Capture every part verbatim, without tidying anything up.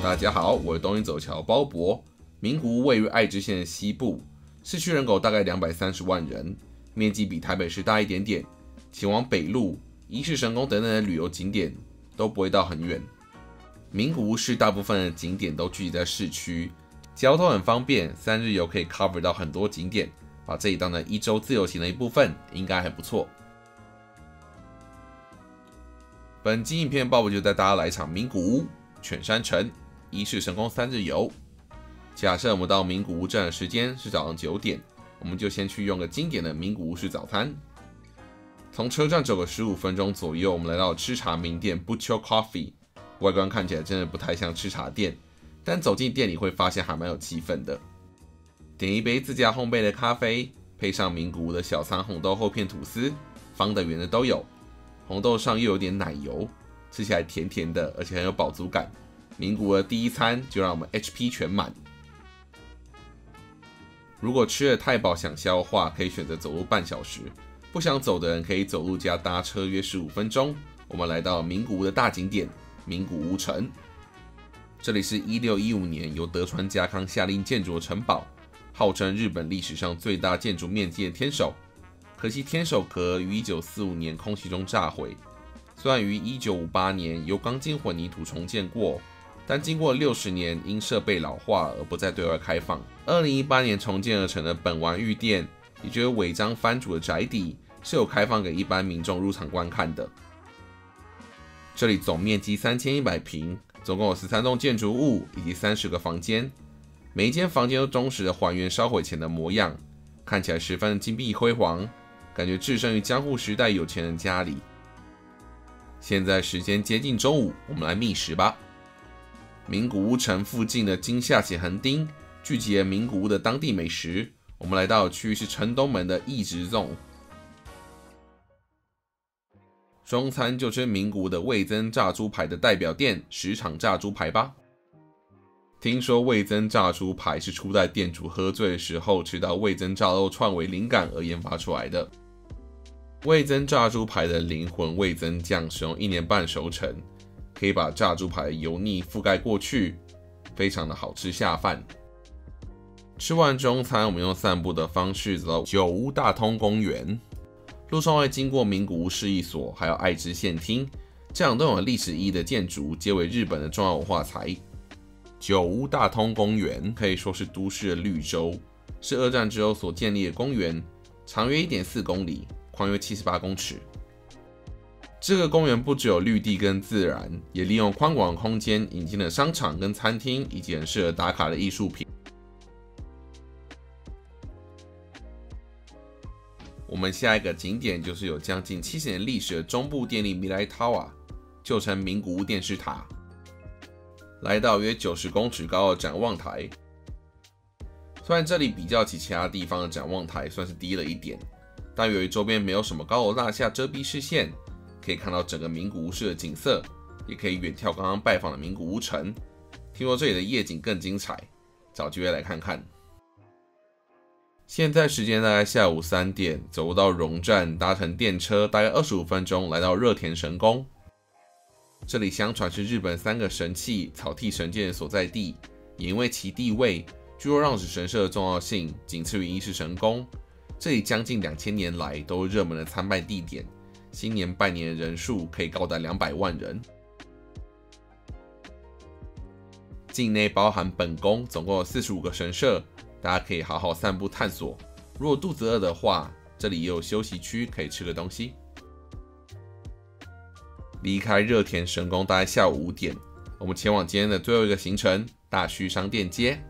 大家好，我是东营走桥包博。名古屋位于爱知县的西部，市区人口大概两百三十万人，面积比台北市大一点点。前往北路、伊势神宫等等的旅游景点都不会到很远。名古屋市大部分的景点都聚集在市区，交通很方便，三日游可以 cover 到很多景点，把这里当成一周自由行的一部分，应该还不错。本期影片报博就带大家来一场名古屋、犬山城、伊势神宫三日游。假设我们到名古屋站的时间是早上九点，我们就先去用个经典的名古屋式早餐。从车站走个十五分钟左右，我们来到吃茶名店 Butcho Coffee。外观看起来真的不太像吃茶店，但走进店里会发现还蛮有气氛的。点一杯自家烘焙的咖啡，配上名古屋的小餐红豆厚片吐司，方的圆的都有。红豆上又有点奶油，吃起来甜甜的，而且很有饱足感。名古屋的第一餐就让我们 H P 全满。如果吃得太饱想消化，可以选择走路半小时。不想走的人可以走路加搭车约十五分钟。我们来到名古屋的大景点名古屋城，这里是一六一五年由德川家康下令建筑的城堡，号称日本历史上最大建筑面积的天守。可惜天守阁于一九四五年空袭中炸毁，虽然于一九五八年由钢筋混凝土重建过，但经过六十年因设备老化而不再对外开放。二零一八年重建而成的本丸御殿，也就是尾张藩主的宅邸，是有开放给一般民众入场观看的。这里总面积三千一百平，总共有十三栋建筑物以及三十个房间，每一间房间都忠实的还原烧毁前的模样，看起来十分金碧辉煌，感觉置身于江户时代有钱人家里。现在时间接近中午，我们来觅食吧。名古屋城附近的金下且横町聚集了名古屋的当地美食。我们来到的区域是城东门的一直粽。中餐就吃名古屋的味增炸猪排的代表店石场炸猪排吧。听说味增炸猪排是初代店主喝醉的时候吃到味增炸肉串为灵感而研发出来的。味增炸猪排的灵魂味增酱使用一年半熟成，可以把炸猪排的油腻覆盖过去，非常的好吃下饭。吃完中餐，我们用散步的方式走到九屋大通公园。路上会经过名古屋市役所，还有爱知县厅，这两栋有历史意义的建筑，皆为日本的重要文化财。九屋大通公园可以说是都市的绿洲，是二战之后所建立的公园，长约 一点四公里，宽约七十八公尺。这个公园不只有绿地跟自然，也利用宽广的空间引进了商场跟餐厅，以及很适合打卡的艺术品。我们下一个景点就是有将近七十年历史的中部电力米莱塔瓦，旧称名古屋电视塔。来到约九十公尺高的展望台，虽然这里比较起其他地方的展望台算是低了一点，但由于周边没有什么高楼大厦遮蔽视线，可以看到整个名古屋市的景色，也可以远眺刚刚拜访的名古屋城。听说这里的夜景更精彩，找机会来看看。现在时间大概下午三点，走到荣站，搭乘电车大概二十五分钟，来到热田神宫。这里相传是日本三个神器草剃神剑的所在地，也因为其地位，具有让子神社的重要性，仅次于伊势神宫。这里将近两千年来都是热门的参拜地点，新年拜年的人数可以高达两百万人。境内包含本宫，总共有四十五个神社。大家可以好好散步探索。如果肚子饿的话，这里也有休息区可以吃个东西。离开热田神宫大概下午五点，我们前往今天的最后一个行程——大须商店街。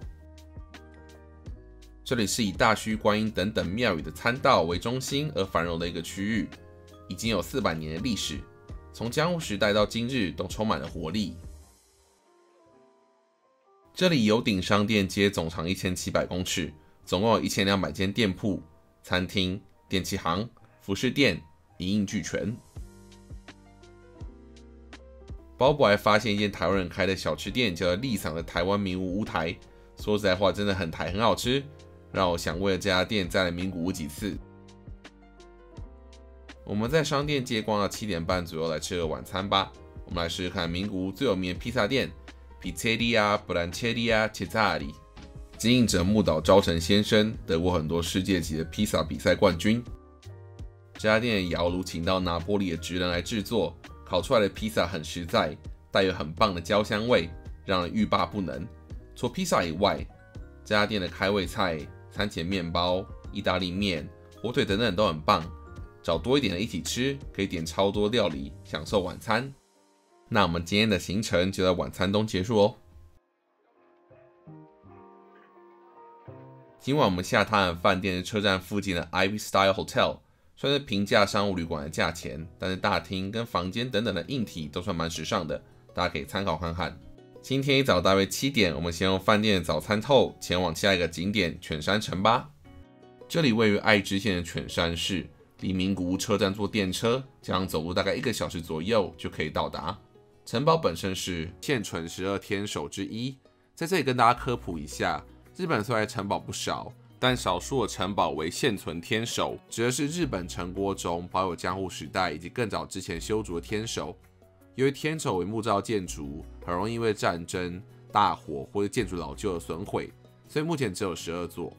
这里是以大须观音等等庙宇的参道为中心而繁荣的一个区域，已经有四百年的历史，从江户时代到今日都充满了活力。这里有顶商店街总长一千七百公尺，总共有一千两百间店铺、餐厅、电器行、服饰店，一应俱全。包博还发现一间台湾人开的小吃店，叫做立桑的台湾名物屋台。说实在话，真的很台，很好吃，让我想为了这家店再来名古屋几次。我们在商店街逛到七点半左右来吃个晚餐吧。我们来试试看名古屋最有名的披萨店 Pizzeria Brancheria Cesari， 经营者木岛昭成先生得过很多世界级的披萨比赛冠军。这家店的窑炉请到拿坡里的职人来制作，烤出来的披萨很实在，带有很棒的焦香味，让人欲罢不能。除披萨以外，这家店的开胃菜、餐前面包、意大利面、火腿等等都很棒。找多一点的一起吃，可以点超多料理，享受晚餐。那我们今天的行程就在晚餐中结束哦。今晚我们下榻的饭店是车站附近的 Ivy Style Hotel， 算是平价商务旅馆的价钱，但是大厅跟房间等等的硬体都算蛮时尚的，大家可以参考看看。今天一早大约七点，我们先用饭店的早餐后前往下一个景点犬山城吧。这里位于爱知县的犬山市，离名古屋车站坐电车，加上走路大概一个小时左右就可以到达。城堡本身是现存十二天守之一，在这里跟大家科普一下，日本虽然城堡不少，但少数的城堡为现存天守，指的是日本城国中保有江户时代以及更早之前修筑的天守。由于天守为木造建筑，很容易因为战争、大火或者建筑老旧而损毁，所以目前只有十二座。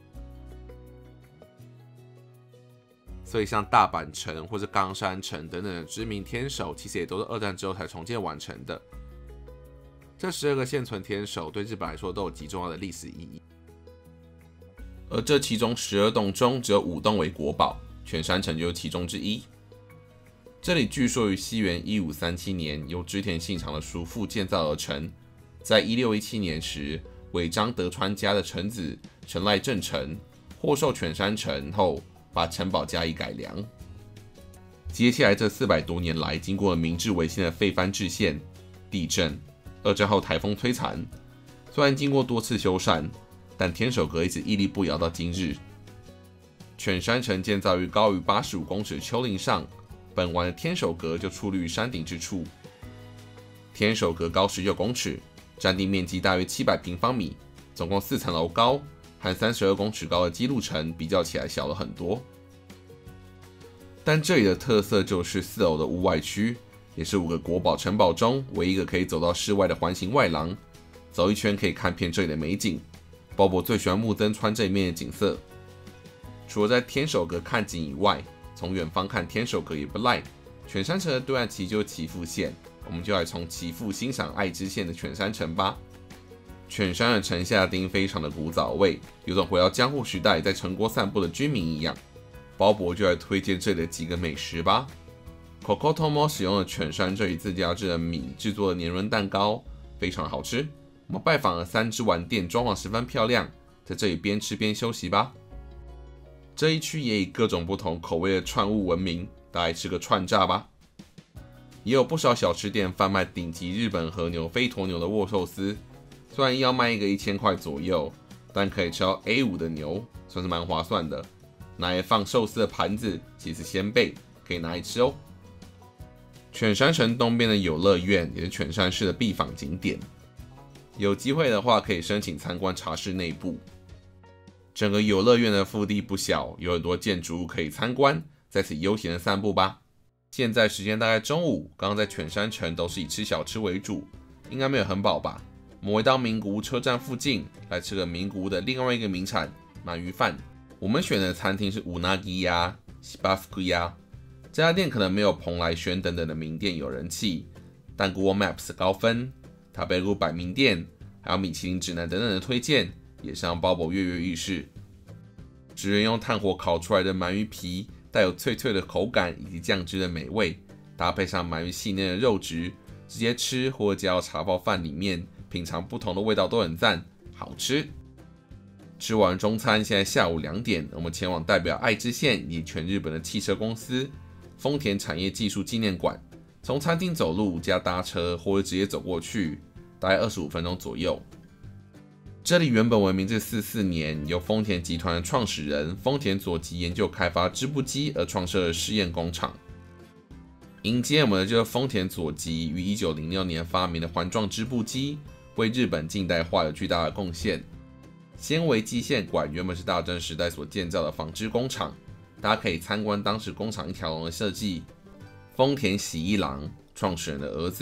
所以像大阪城或者冈山城等等的知名天守，其实也都是二战之后才重建完成的。这十二个现存天守对日本来说都有极重要的历史意义。而这其中十二栋中，只有五栋为国宝，犬山城就是其中之一。这里据说于西元一五三七年由织田信长的叔父建造而成，在一六一七年时，尾张德川家的臣子城赖正成获授犬山城后，把城堡加以改良。接下来这四百多年来，经过了明治维新的废藩置县、地震、二战后台风摧残，虽然经过多次修缮，但天守阁一直屹立不摇到今日。犬山城建造于高于八十五公尺的丘陵上，本丸的天守阁就矗立于山顶之处。天守阁高十九公尺，占地面积大约七百平方米，总共四层楼高，和三十二公尺高的姬路城比较起来小了很多。但这里的特色就是四楼的屋外区，也是五个国宝城堡中唯一一个可以走到室外的环形外廊，走一圈可以看遍这里的美景。鲍勃最喜欢木登川这一面的景色。除了在天守阁看景以外，从远方看天守阁也不赖。犬山城的对岸其实就是岐阜县，我们就来从岐阜欣赏爱知县的犬山城吧。犬山的城下町非常的古早味，有种回到江户时代在城郭散步的居民一样。鲍勃就来推荐这里的几个美食吧。Kokotomo 使用了犬山这里自家制的米制作的年轮蛋糕，非常好吃。我们拜访了三之丸店，装潢十分漂亮，在这里边吃边休息吧。这一区也以各种不同口味的串物闻名，大家来吃个串炸吧。也有不少小吃店贩卖顶级日本和牛飞驮牛的握寿司，虽然要卖一个一千块左右，但可以吃到 A 五 的牛，算是蛮划算的。拿来放寿司的盘子其实鲜贝，可以拿来吃哦。犬山城东边的有乐院也是犬山市的必访景点，有机会的话可以申请参观茶室内部。整个游乐园的腹地不小，有很多建筑物可以参观，在此悠闲的散步吧。现在时间大概中午，刚刚在犬山城都是以吃小吃为主，应该没有很饱吧。我们回到名古屋车站附近，来吃个名古屋的另外一个名产鳗鱼饭。我们选的餐厅是乌纳吉呀、西巴福库呀，这家店可能没有蓬莱轩等等的名店有人气，但 Google Maps 高分、塔贝鲁百名店，还有米其林指南等等的推荐，也是让鲍勃跃跃欲试。职人用炭火烤出来的鳗鱼皮，带有脆脆的口感以及酱汁的美味，搭配上鳗鱼细嫩的肉质，直接吃或者加到茶包饭里面，品尝不同的味道都很赞，好吃。吃完中餐，现在下午两点，我们前往代表爱知县以及全日本的汽车公司丰田产业技术纪念馆。从餐厅走路加搭车，或者直接走过去，大概二十五分钟左右。这里原本为明治四十四年由丰田集团的创始人丰田佐吉研究开发织布机而创设的试验工厂。迎接我们的就是丰田佐吉于一九零六年发明的环状织布机，为日本近代化有巨大的贡献。纤维机线馆原本是大正时代所建造的纺织工厂，大家可以参观当时工厂一条龙的设计。丰田喜一郎创始人的儿子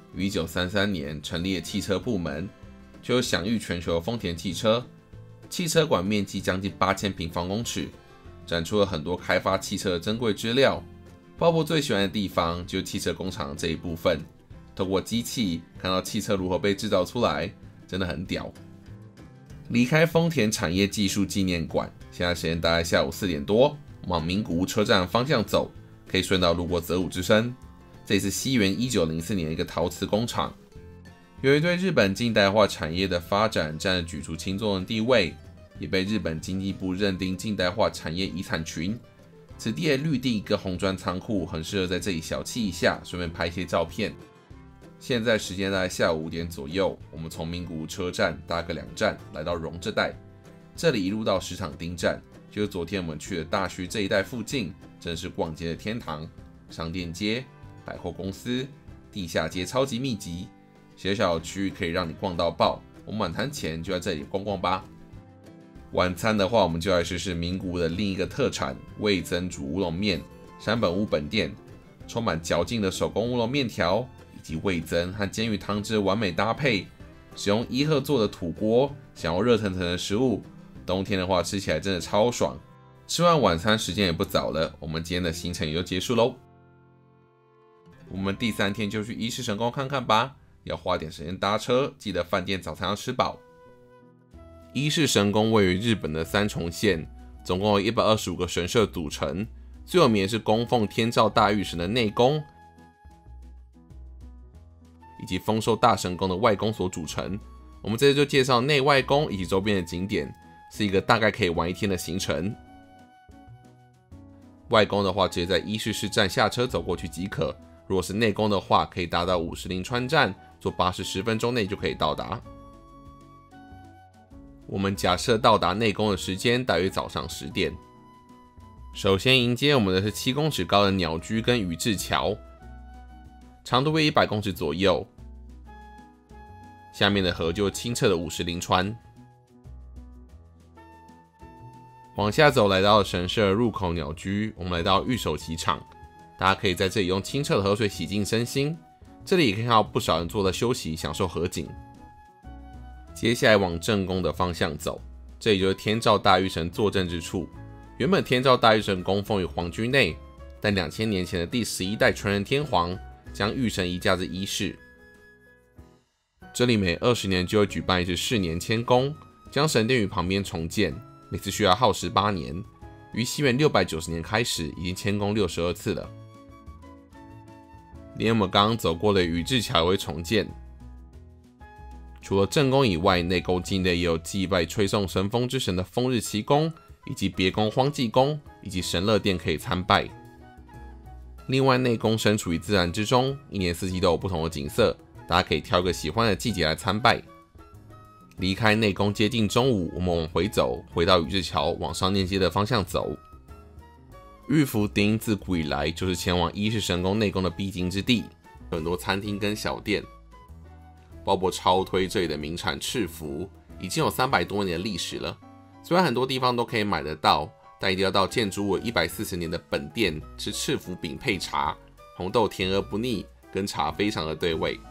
于一九三三年成立了汽车部门，就有享誉全球的丰田汽车。汽车馆面积将近八千平方公尺，展出了很多开发汽车的珍贵资料。鲍勃最喜欢的地方就是汽车工厂这一部分，透过机器看到汽车如何被制造出来，真的很屌。离开丰田产业技术纪念馆，现在时间大概下午四点多，往名古屋车站方向走，可以顺道路过泽武之森。这里是西元一九零四年的一个陶瓷工厂。由于对日本近代化产业的发展占了举足轻重的地位，也被日本经济部认定近代化产业遗产群。此地的绿地跟红砖仓库很适合在这里小憩一下，顺便拍一些照片。现在时间大概下午五点左右，我们从名古屋车站搭个两站来到荣这带，这里一路到石场町站，就是昨天我们去的大须这一带附近，真是逛街的天堂，商店街、百货公司、地下街超级密集。小小的区域可以让你逛到爆，我们晚餐前就在这里逛逛吧。晚餐的话，我们就来试试名古屋的另一个特产味噌煮乌龙面，山本屋本店，充满嚼劲的手工乌龙面条，以及味噌和煎鱼汤汁的完美搭配。使用伊贺做的土锅，想要热腾腾的食物，冬天的话吃起来真的超爽。吃完晚餐时间也不早了，我们今天的行程也就结束喽。我们第三天就去伊势神宫看看吧。要花点时间搭车，记得饭店早餐要吃饱。伊势神宫位于日本的三重县，总共有一百二十五个神社组成，最有名的是供奉天照大御神的内宫，以及丰寿大神宫的外宫所组成。我们这次就介绍内外宫以及周边的景点，是一个大概可以玩一天的行程。外宫的话，直接在伊势市站下车走过去即可。如果是内宫的话，可以搭到五十铃川站，坐巴士十分钟内就可以到达。我们假设到达内宫的时间大约早上十点。首先迎接我们的是七公尺高的鸟居跟宇治桥，长度为一百公尺左右。下面的河就是清澈的五十铃川。往下走，来到神社入口鸟居，我们来到御守旗场。大家可以在这里用清澈的河水洗净身心，这里也可以看到不少人坐在休息，享受河景。接下来往正宫的方向走，这里就是天照大御神坐镇之处。原本天照大御神供奉于皇居内，但两千年前的第十一代纯仁天皇将御神移驾至伊势。这里每二十年就会举办一次四年迁宫，将神殿与旁边重建，每次需要耗时八年。于西元六百九十年开始，已经迁宫六十二次了。连我们刚刚走过的宇治桥也会重建。除了正宫以外，内宫境内也有祭拜吹送神风之神的风日期宫，以及别宫荒祭宫，以及神乐殿可以参拜。另外，内宫身处于自然之中，一年四季都有不同的景色，大家可以挑一个喜欢的季节来参拜。离开内宫接近中午，我们往回走，回到宇治桥，往商店街的方向走。玉福町自古以来就是前往伊势神宫内宫的必经之地，有很多餐厅跟小店。鲍勃超推这里的名产赤福，已经有三百多年的历史了。虽然很多地方都可以买得到，但一定要到建筑物一百四十年的本店吃赤福饼配茶，红豆甜而不腻，跟茶非常的对味。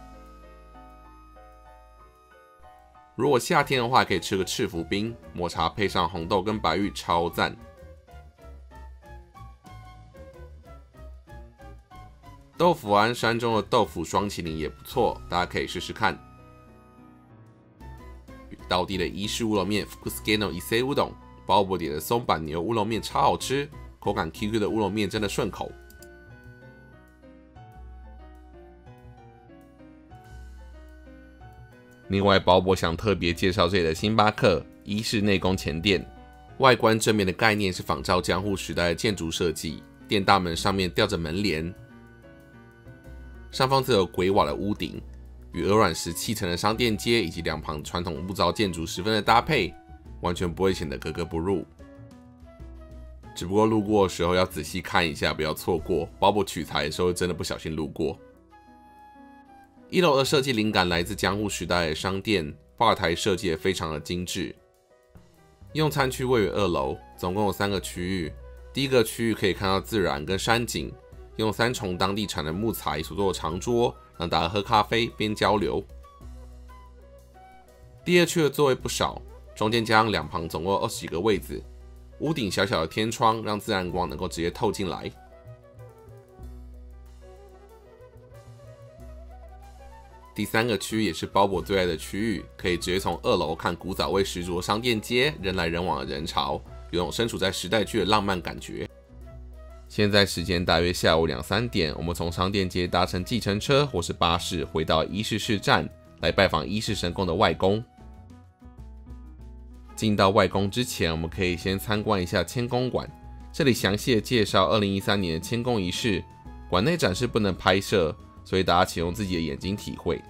如果夏天的话，可以吃个赤福冰，抹茶配上红豆跟白玉，超赞。豆腐安山中的豆腐双麒麟也不错，大家可以试试看。道地的伊势乌龙面 Fukusuke 伊势乌冬，鲍勃点的松板牛乌龙面超好吃，口感 Q Q 的乌龙面真的顺口。另外，鲍勃想特别介绍这里的星巴克伊势内宫前店，外观正面的概念是仿照江户时代的建筑设计，店大门上面吊着门帘。上方则有鬼瓦的屋顶，与鹅卵石砌成的商店街以及两旁传统木造建筑十分的搭配，完全不会显得格格不入。只不过路过的时候要仔细看一下，不要错过。鲍勃取材的时候真的不小心路过。一楼的设计灵感来自江户时代的商店，吧台设计也非常的精致。用餐区位于二楼，总共有三个区域。第一个区域可以看到自然跟山景。用三重当地产的木材所做的长桌， 让大家喝咖啡边交流。第二区的座位不少，中间加上两旁总共二十几个位子，屋顶小小的天窗让自然光能够直接透进来。第三个区也是鲍勃最爱的区域，可以直接从二楼看古早味十足的商店街，人来人往的人潮，有种身处在时代剧的浪漫感觉。现在时间大约下午两三点，我们从商店街搭乘计程车或是巴士回到伊势市站，来拜访伊势神宫的外宫。进到外宫之前，我们可以先参观一下迁宫馆，这里详细的介绍二零一三年的迁宫仪式，馆内展示不能拍摄，所以大家请用自己的眼睛体会。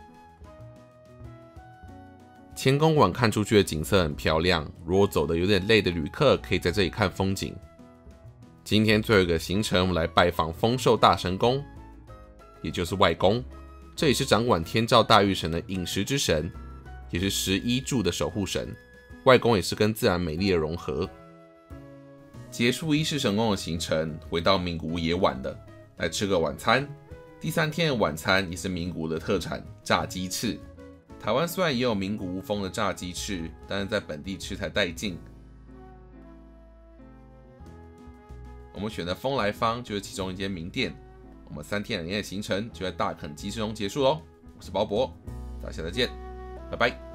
迁宫馆看出去的景色很漂亮，如果走得有点累的旅客，可以在这里看风景。今天最后一个行程，我们来拜访丰寿大神宫，也就是外宫。这里是掌管天照大御神的饮食之神，也是十一柱的守护神。外宫也是跟自然美丽的融合。结束伊势神宫的行程，回到名古屋也晚了，来吃个晚餐。第三天的晚餐也是名古屋的特产炸鸡翅。台湾虽然也有名古屋风的炸鸡翅，但是在本地吃才带劲。我们选的丰来坊就是其中一间名店。我们三天两夜的行程就在大垦鸡翅中结束喽。我是鲍勃，大家下次见，拜拜。